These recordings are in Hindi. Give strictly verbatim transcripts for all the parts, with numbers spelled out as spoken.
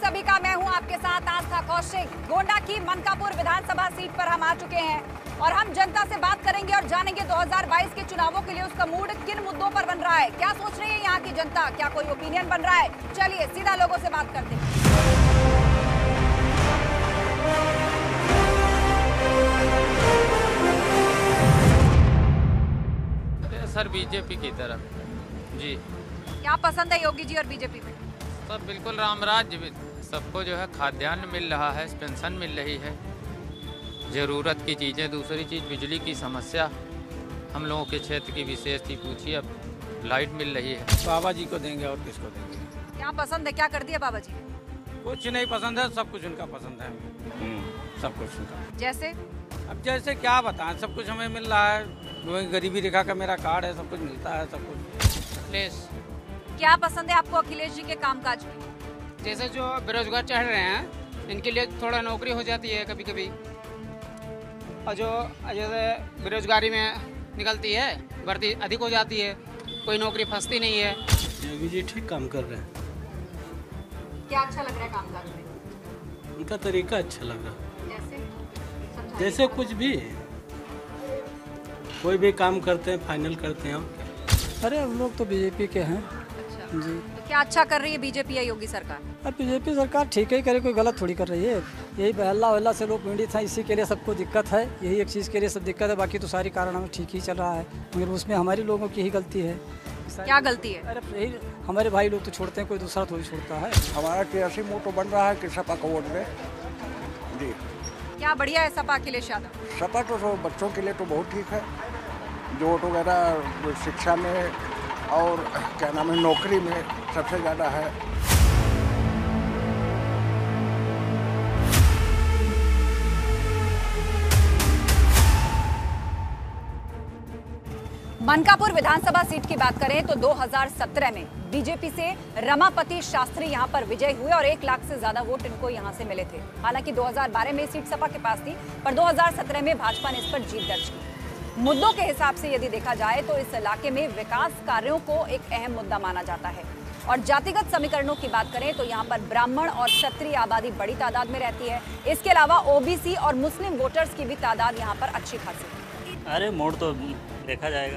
सभी का मैं हूं आपके साथ आस्था कौशिक। गोंडा की मनकापुर विधानसभा सीट पर हम आ चुके हैं और हम जनता से बात करेंगे और जानेंगे दो हज़ार बाईस के चुनावों के लिए उसका मूड किन मुद्दों पर बन रहा है, क्या सोच रही है यहाँ की जनता, क्या कोई ओपिनियन बन रहा है। चलिए सीधा लोगों से बात करते हैं। सर बीजेपी की तरफ जी। क्या पसंद है योगी जी और बीजेपी में? सब बिल्कुल रामराज, सबको जो है खाद्यान्न मिल रहा है, पेंशन मिल रही है, ज़रूरत की चीज़ें। दूसरी चीज़ बिजली की समस्या हम लोगों के क्षेत्र की विशेष थी, पूछिए अब लाइट मिल रही है। बाबा जी को देंगे और किसको देंगे? क्या पसंद है, क्या कर दिया बाबा जी? कुछ नहीं पसंद है, सब कुछ उनका पसंद है। सब कुछ उनका। जैसे अब जैसे क्या बताएं, सब कुछ हमें मिल रहा है। गरीबी रेखा का मेरा कार्ड है, सब कुछ मिलता है, सब कुछ। अखिलेश। क्या पसंद है आपको अखिलेश जी के कामकाज में? जैसे जो बेरोजगार चढ़ रहे हैं, इनके लिए थोड़ा नौकरी हो जाती है कभी कभी, और जो जैसे बेरोजगारी में निकलती है, भर्ती अधिक हो जाती है, कोई नौकरी फंसती नहीं है। योगी जी ठीक काम कर रहे हैं। क्या अच्छा लग रहा है कामकाज में? उनका तरीका अच्छा लग रहा है। जैसे जैसे कुछ भी कोई भी काम करते हैं फाइनल करते हैं। अरे हम लोग तो बीजेपी के हैं। अच्छा जी। तो क्या अच्छा कर रही है बीजेपी या योगी सरकार? अब बीजेपी सरकार ठीक ही करे, कोई गलत थोड़ी कर रही है। यही हल्ला वल्ला से लोग पीड़ित हैं, इसी के लिए सबको दिक्कत है। यही एक चीज़ के लिए सब दिक्कत है, बाकी तो सारी कारण हमें ठीक ही चल रहा है, मगर उसमें हमारी लोगों की ही गलती है। क्या गलती है? अरे यही हमारे भाई लोग तो छोड़ते हैं, कोई दूसरा थोड़ी छोड़ता है। हमारा तिरासी मूड तो बन रहा है कि सपा का वोट में जी। क्या बढ़िया है सपा अखिलेश यादव? सपा तो, तो बच्चों के लिए तो बहुत ठीक है, जो वोट वगैरह शिक्षा में और क्या नाम है नौकरी में सबसे ज़्यादा है। मनकापुर विधानसभा सीट की बात करें तो दो हज़ार सत्रह में बीजेपी से रमापति शास्त्री यहां पर विजय हुए और एक लाख से ज्यादा वोट इनको यहां से मिले थे। हालांकि दो हज़ार बारह में सीट सपा के पास थी, पर दो हज़ार सत्रह में भाजपा ने इस पर जीत दर्ज की। मुद्दों के हिसाब से यदि देखा जाए तो इस इलाके में विकास कार्यों को एक अहम मुद्दा माना जाता है। और जातिगत समीकरणों की बात करें तो यहाँ पर ब्राह्मण और क्षत्रिय आबादी बड़ी तादाद में रहती है। इसके अलावा ओबीसी और मुस्लिम वोटर्स की भी तादाद यहाँ पर अच्छी खासी है। अरे मोड़ तो देखा जाएगा।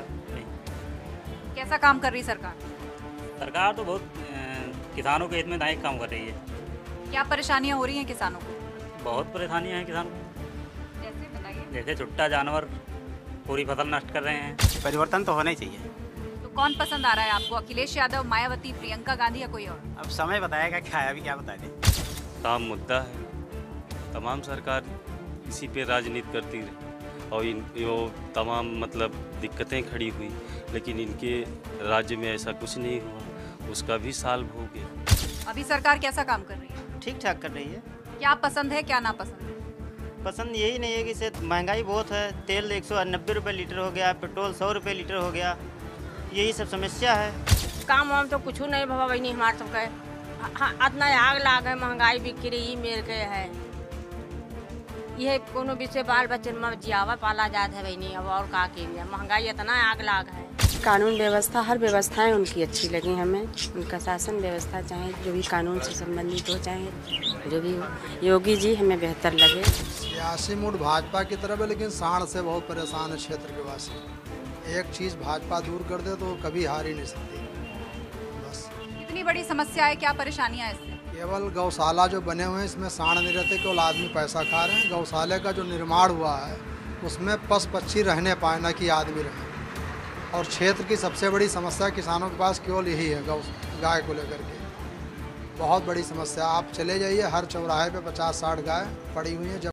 कैसा काम कर रही सरकार? सरकार तो बहुत किसानों के हित में दायक काम कर रही है। क्या परेशानियां हो रही हैं किसानों को? बहुत परेशानियां हैं किसानों को। जैसे बताइए। जैसे छुट्टा जानवर पूरी फसल नष्ट कर रहे हैं। परिवर्तन तो होना ही चाहिए। तो कौन पसंद आ रहा है आपको, अखिलेश यादव, मायावती, प्रियंका गांधी या कोई और? अब समय बताएगा क्या है, अभी क्या बता दें। काम मुद्दा है, तमाम सरकार इसी पे राजनीति करती रही और इन वो तमाम मतलब दिक्कतें खड़ी हुई, लेकिन इनके राज्य में ऐसा कुछ नहीं हुआ, उसका भी साल हो गया। अभी सरकार कैसा काम कर रही है? ठीक ठाक कर रही है। क्या पसंद है, क्या ना पसंद है? पसंद यही नहीं है कि से महंगाई बहुत है, तेल एक सौ नब्बे रुपये लीटर हो गया, पेट्रोल सौ रुपये लीटर हो गया, यही सब समस्या है। काम वाम तो कुछ नहीं बाबा बहनी हमारे सबके। हाँ, इतना आग लाग है, महंगाई बिक्री मेरे के है, यह कोनो विषय बाल बच्चे में जियावा पाला जाता है बहनी। अब और का के महंगाई इतना आग लाग है। कानून व्यवस्था, हर व्यवस्थाएं उनकी अच्छी लगी हमें। उनका शासन व्यवस्था चाहे जो भी कानून से संबंधित हो, चाहे जो भी हो, योगी जी हमें बेहतर लगे। सियासी मूड भाजपा की तरफ है, लेकिन साढ़ से बहुत परेशान है क्षेत्र के वासी। एक चीज़ भाजपा दूर कर दे तो कभी हार ही नहीं सकती। बस इतनी बड़ी समस्या है, क्या परेशानियां है इससे? केवल गौशाला जो बने हुए हैं इसमें साढ़ नहीं रहते, केवल आदमी पैसा खा रहे हैं। गौशाले का जो निर्माण हुआ है उसमें पशु पक्षी रहने पाए, ना कि आदमी रहे। और क्षेत्र की सबसे बड़ी समस्या किसानों के पास केवल यही है, गौ गाय को लेकर के बहुत बड़ी समस्या। आप चले जाइए, हर चौराहे पे पचास साठ गाय पड़ी हुई हैं।